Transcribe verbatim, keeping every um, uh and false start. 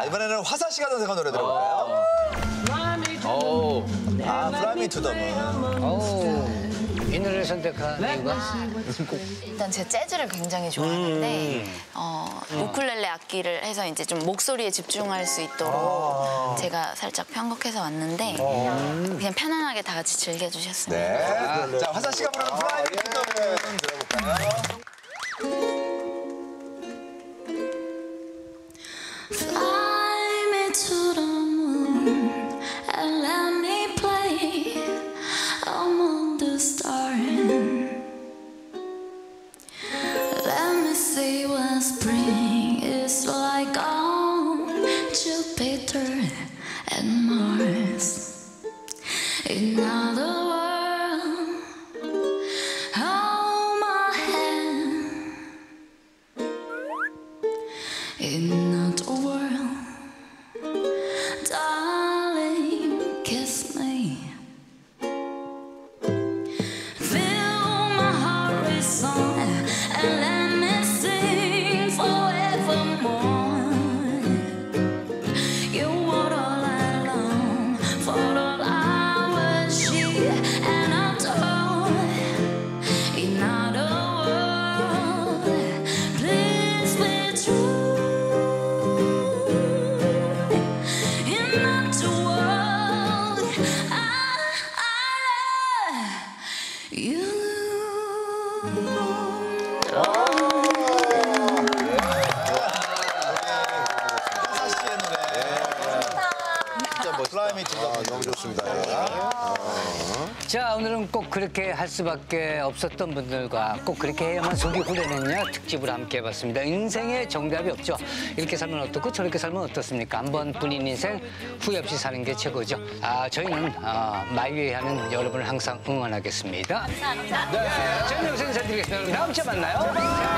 이번에는 화사 씨가 선택한 노래 들어볼까요? 오. 아, Fly Me to the Moon. 오. 이 노래를 선택한 이유가? 일단 제가 재즈를 굉장히 좋아하는데 음. 어, 우쿨렐레 악기를 해서 이제 좀 목소리에 집중할 수 있도록 제가 살짝 편곡해서 왔는데 그냥 편안하게 다 같이 즐겨주셨으면 좋겠어요. 네. 자, 화사 씨가 부르는 Fly Me to the Moon 들어볼까요? Fly me to the moon and let me play among the stars. Let me see what spring is like on Jupiter and Mars. In other words, hold my hand. In another world, darling, kiss me. Fill my heart with song and let me sing forevermore. You were all I long for, all I worship and adore. In other words, please be true. In another world, I, I love you. 화사 씨의 노래. 진짜 멋있다. Fly Me to the Moon. 너무 좋습니다. 자, 오늘은 꼭 그렇게 할 수밖에 없었던 분들과 꼭 그렇게 해야만 속이 후련했냐 특집을 함께 해봤습니다. 인생에 정답이 없죠. 이렇게 살면 어떻고 저렇게 살면 어떻습니까? 한 번뿐인 인생 후회 없이 사는 게 최고죠. 아, 저희는 아, 마이웨이하는 여러분을 항상 응원하겠습니다. 감사합니다. 네, 저희는 여기서 인사드리겠습니다. 다음 주에 만나요.